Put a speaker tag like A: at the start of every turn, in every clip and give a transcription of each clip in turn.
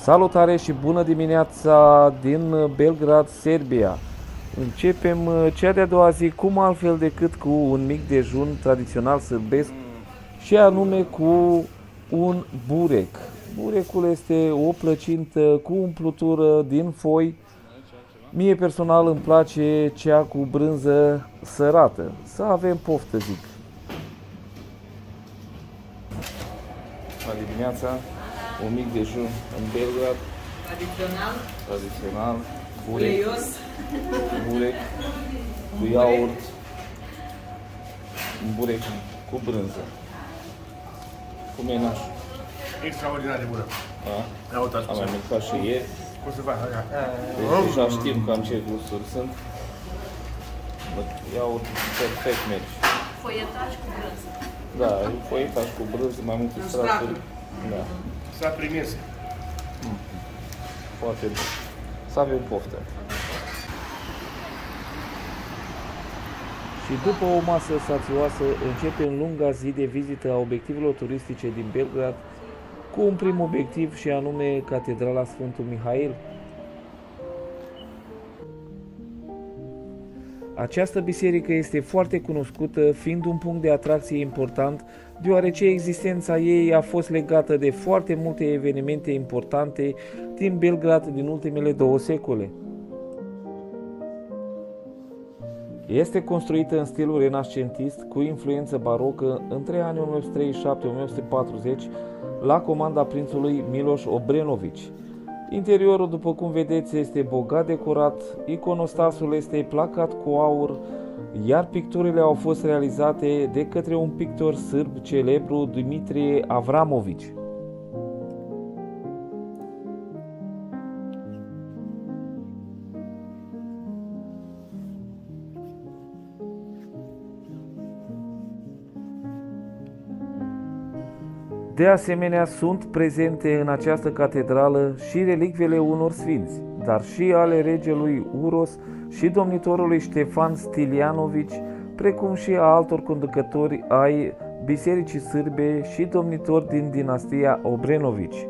A: Salutare și bună dimineața din Belgrad, Serbia. Începem cea de-a doua zi, cum altfel decât cu un mic dejun tradițional sârbesc și anume cu un burek. Burecul este o plăcintă cu umplutură din foi. Mie personal îmi place cea cu brânză sărată. Să avem poftă, zic. Bună dimineața, un mic dejun în Belgrad. Tradițional. Burek cu iaurt, un burek cu brânză. Cum e nașul?
B: Extraordinar de bună.
A: Am mai mâncat și ieri.
B: Cum se face?
A: Deci deja știm cam ce gusturi sunt. Iaurt perfect merge.
C: Foietaj cu brânză.
A: Da, foietaj cu brânză, mai multe straturi. Da.
B: S-a primit.
A: Foarte bun. Să avem poftă. Și după o masă sațioasă, începem lunga zi de vizită a obiectivelor turistice din Belgrad, cu un prim obiectiv și anume Catedrala Sfântul Mihail. Această biserică este foarte cunoscută, fiind un punct de atracție important, deoarece existența ei a fost legată de foarte multe evenimente importante din Belgrad din ultimele 2 secole. Este construită în stilul renascentist cu influență barocă între anii 1937-1940 la comanda prințului Miloš Obrenović. Interiorul, după cum vedeți, este bogat decorat, iconostasul este placat cu aur, iar picturile au fost realizate de către un pictor sârb celebru, Dimitrie Avramović. De asemenea, sunt prezente în această catedrală și relicvele unor sfinți, dar și ale regelui Uros și domnitorului Ștefan Stilianović, precum și a altor conducători ai bisericii sârbe și domnitori din dinastia Obrenović.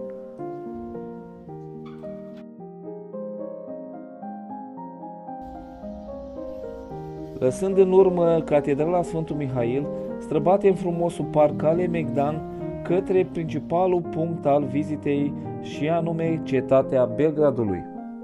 A: Lăsând în urmă Catedrala Sfântul Mihail, străbatem frumosul parc Ale Megdan către principalul punct al vizitei și anume Cetatea Belgradului.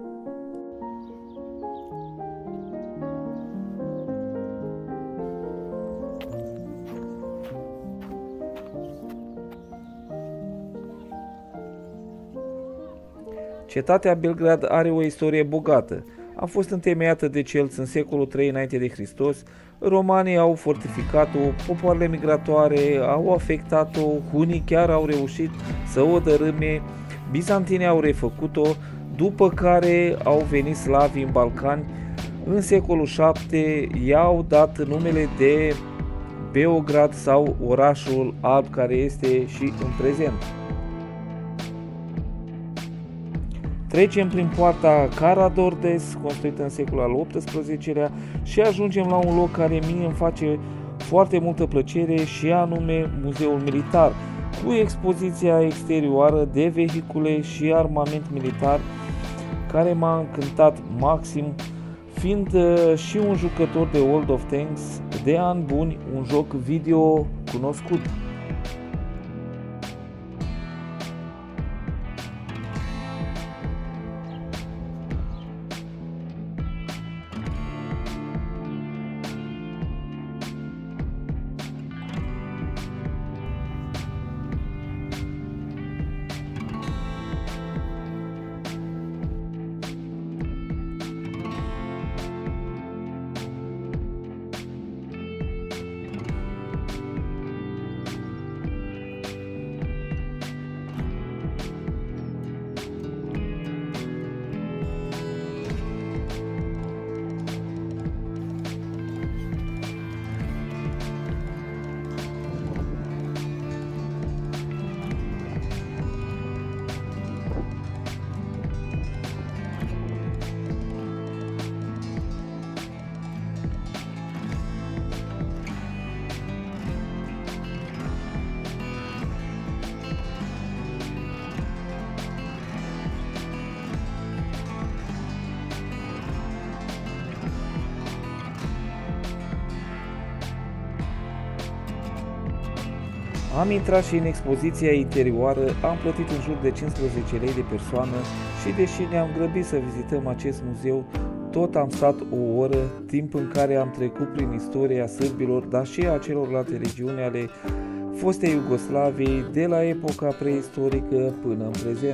A: Cetatea Belgrad are o istorie bogată. A fost întemeiată de celți în secolul III înainte de Hristos, romanii au fortificat-o, popoarele migratoare au afectat-o, hunii chiar au reușit să o dărâme, bizantinii au refăcut-o, după care au venit slavii în Balcani. În secolul VII i-au dat numele de Beograd sau orașul alb, care este și în prezent. Trecem prin poarta Karađorđes, construită în secolul al XVIII-lea, și ajungem la un loc care mie îmi face foarte multă plăcere și anume Muzeul Militar, cu expoziția exterioară de vehicule și armament militar, care m-a încântat maxim, fiind și un jucător de World of Tanks de ani buni, un joc video cunoscut. Am intrat și în expoziția interioară, am plătit în jur de 15 lei de persoană și deși ne-am grăbit să vizităm acest muzeu, tot am stat o oră, timp în care am trecut prin istoria sârbilor, dar și a celorlalte regiuni ale fostei Iugoslaviei, de la epoca preistorică până în prezent.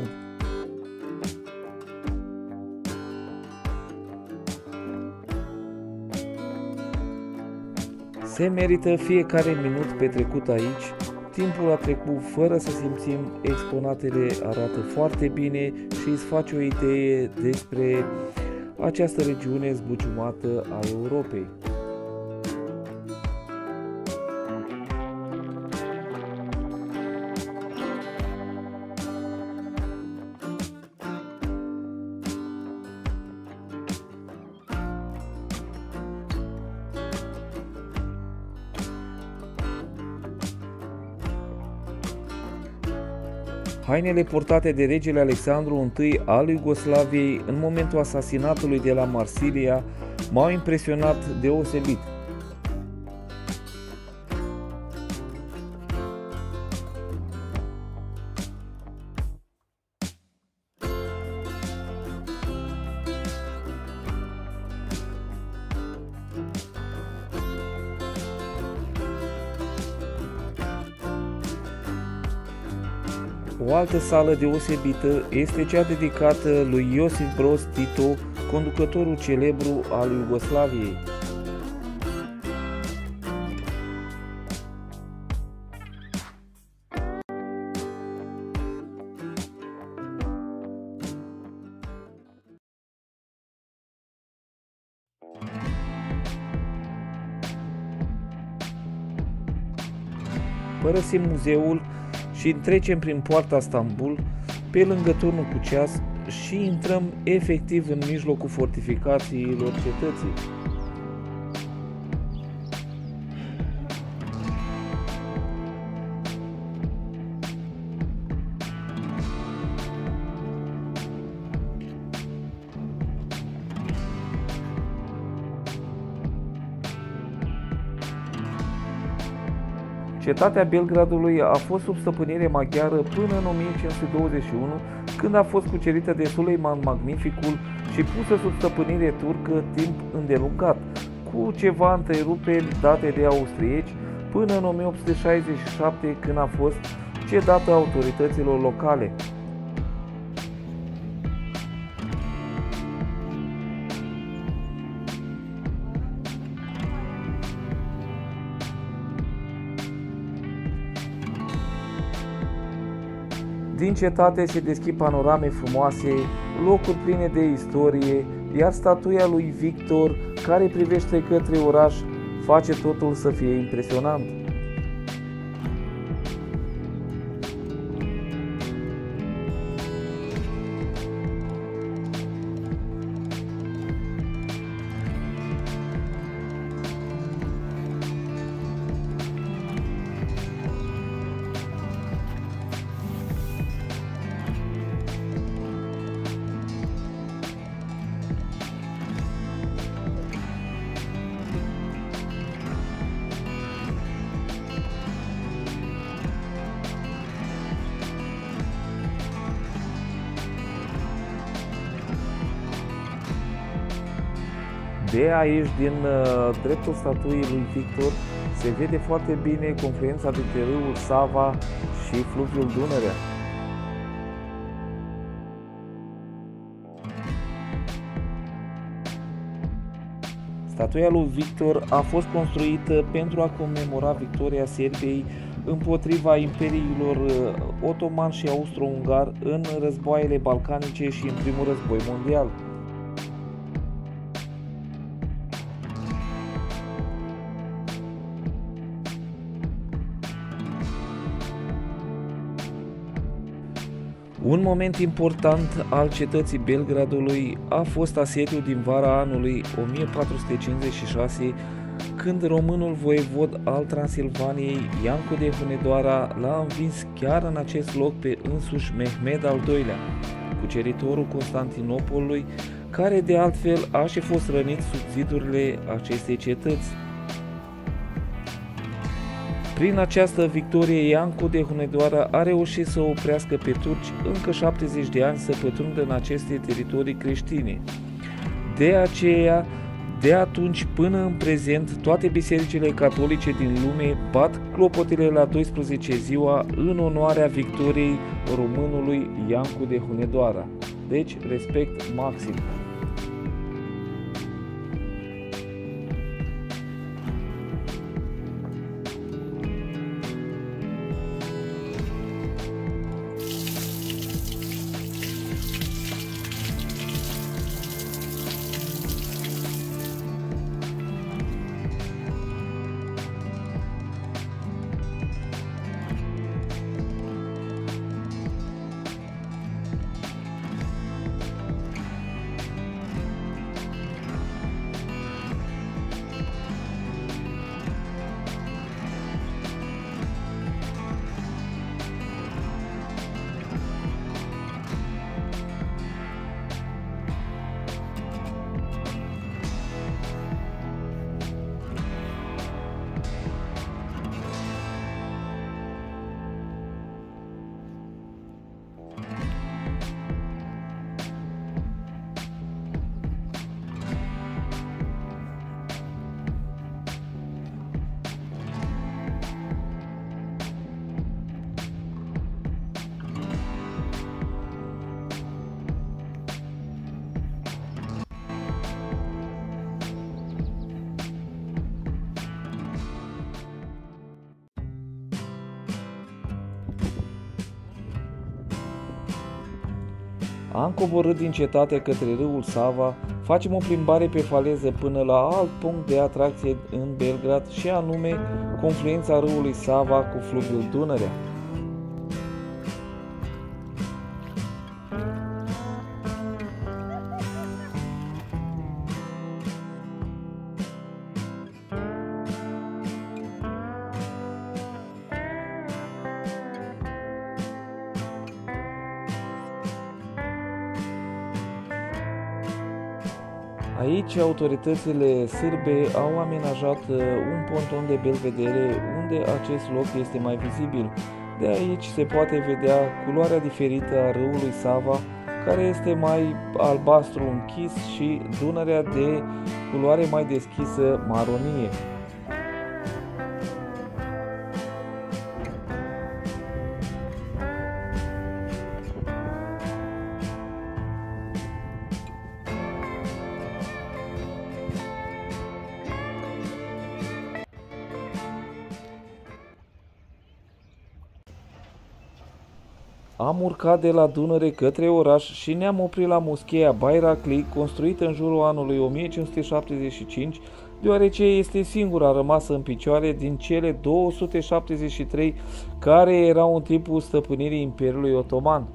A: Se merită fiecare minut petrecut aici. Timpul a trecut fără să simțim, exponatele arată foarte bine și îți face o idee despre această regiune zbuciumată a Europei. Hainele purtate de regele Alexandru I al Iugoslaviei în momentul asasinatului de la Marsilia m-au impresionat deosebit. O altă sală deosebită este cea dedicată lui Iosif Broz Tito, conducătorul celebru al Iugoslaviei. Părăsim muzeul și trecem prin poarta Stambul, pe lângă turnul cu ceas și intrăm efectiv în mijlocul fortificațiilor cetății. Cetatea Belgradului a fost sub stăpânire maghiară până în 1521, când a fost cucerită de Suleiman Magnificul și pusă sub stăpânire turcă timp îndelungat, cu ceva întreruperi date de austrieci, până în 1867, când a fost cedată autorităților locale. Din cetate se deschid panorame frumoase, locuri pline de istorie, iar statuia lui Victor, care privește către oraș, face totul să fie impresionant. De aici, din dreptul statuii lui Victor, se vede foarte bine confluența dintre râul Sava și fluviul Dunărea. Statuia lui Victor a fost construită pentru a comemora victoria Serbiei împotriva imperiilor otoman și austro-ungar în războaiele balcanice și în primul război mondial. Un moment important al cetății Belgradului a fost asediul din vara anului 1456, când românul voievod al Transilvaniei, Iancu de Hunedoara, l-a învins chiar în acest loc pe însuși Mehmed al II-lea, cuceritorul Constantinopolului, care de altfel a și fost rănit sub zidurile acestei cetăți. Prin această victorie, Iancu de Hunedoara a reușit să oprească pe turci încă 70 de ani să pătrundă în aceste teritorii creștine. De aceea, de atunci până în prezent, toate bisericile catolice din lume bat clopotele la 12 ziua în onoarea victoriei românului Iancu de Hunedoara. Deci, respect maxim. Am coborât din cetate către râul Sava, facem o plimbare pe faleză până la alt punct de atracție în Belgrad și anume confluența râului Sava cu fluviul Dunărea. Aici autoritățile sârbe au amenajat un ponton de belvedere unde acest loc este mai vizibil. De aici se poate vedea culoarea diferită a râului Sava, care este mai albastru închis, și Dunărea de culoare mai deschisă maronie. Am urcat de la Dunăre către oraș și ne-am oprit la moscheea Bayrakli, construită în jurul anului 1575, deoarece este singura rămasă în picioare din cele 273 care erau în timpul stăpânirii Imperiului Otoman.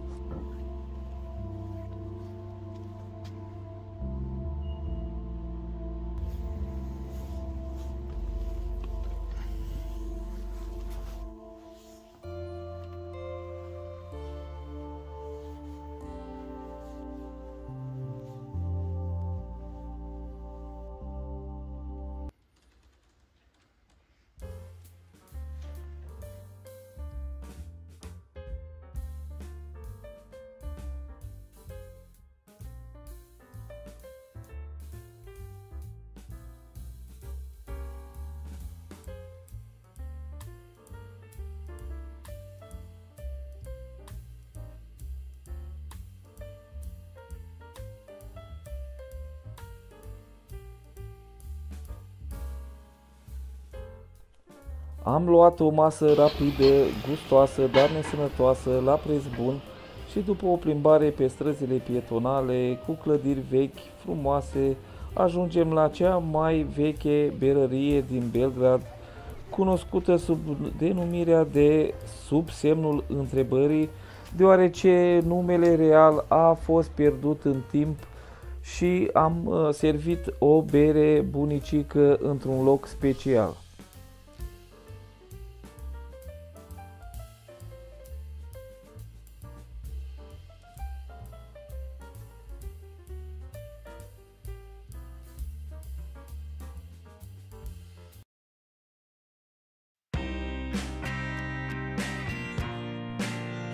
A: Am luat o masă rapidă, gustoasă, dar nesănătoasă, la preț bun și după o plimbare pe străzile pietonale cu clădiri vechi, frumoase, ajungem la cea mai veche berărie din Belgrad, cunoscută sub denumirea de Sub semnul întrebării, deoarece numele real a fost pierdut în timp și am servit o bere bunicică într-un loc special.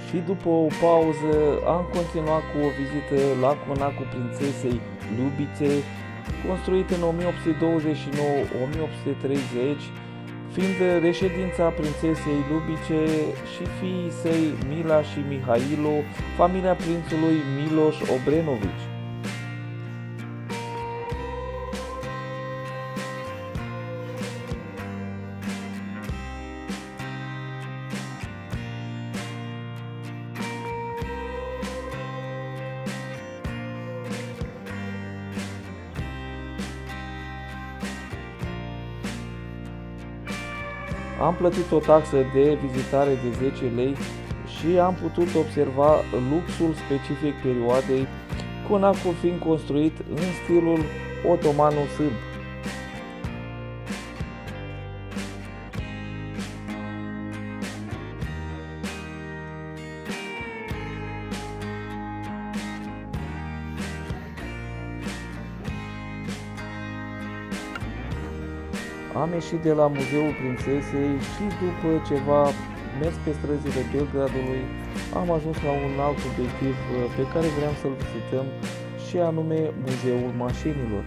A: Și după o pauză am continuat cu o vizită la conacul prințesei Lubițe, construit în 1829-1830, fiind reședința prințesei Lubice și fiii săi Mila și Mihailo, familia prințului Miloș Obrenovici. Am plătit o taxă de vizitare de 10 lei și am putut observa luxul specific perioadei, conacul fiind construit în stilul otomano-sârb. Am ieșit de la Muzeul Prințesei și după ceva mers pe străzile Belgradului, am ajuns la un alt obiectiv pe care vreau să-l vizităm, și anume Muzeul Mașinilor.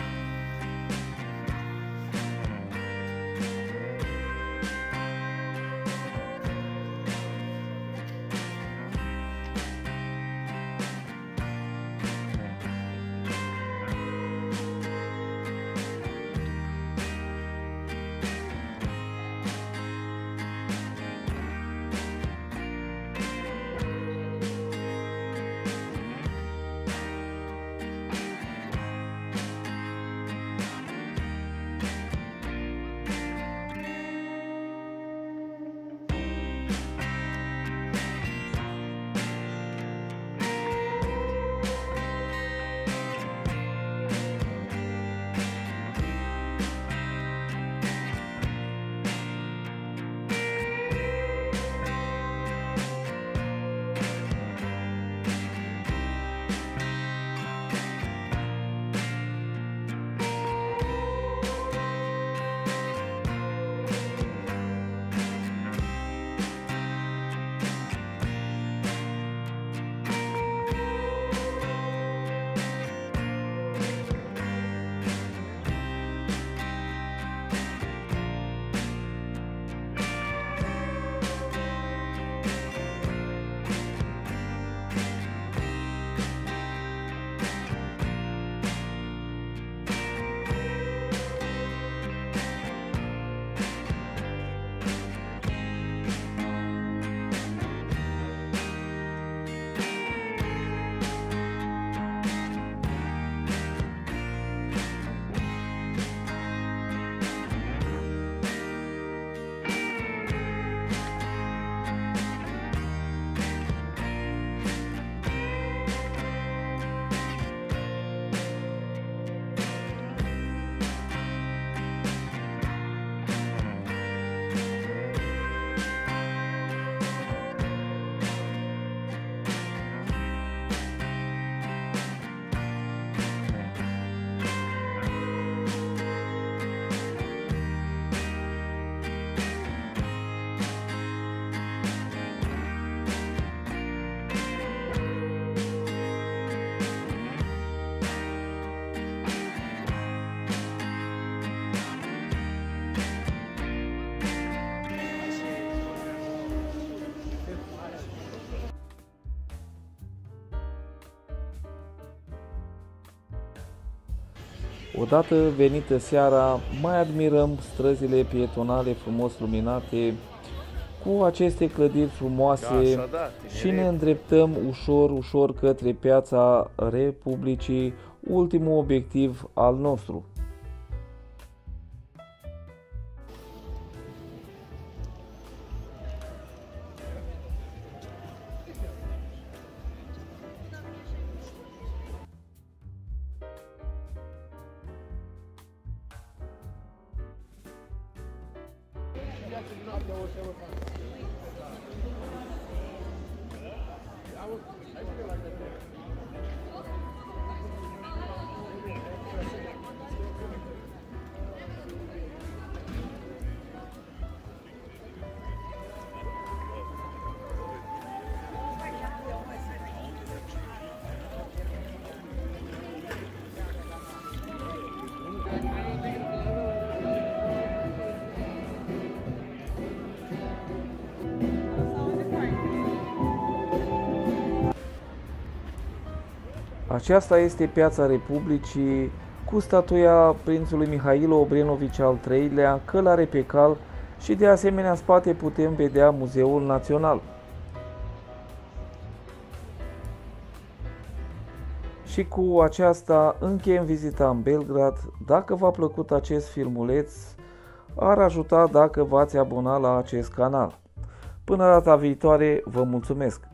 A: Odată venită seara, mai admirăm străzile pietonale frumos luminate cu aceste clădiri frumoase și ne îndreptăm ușor către Piața Republicii, ultimul obiectiv al nostru. Aceasta este Piața Republicii, cu statuia prințului Mihailo Obrenovici al III-lea, călare pe cal, și de asemenea în spate putem vedea Muzeul Național. Și cu aceasta încheiem vizita în Belgrad. Dacă v-a plăcut acest filmuleț, ar ajuta dacă v-ați abona la acest canal. Până data viitoare, vă mulțumesc!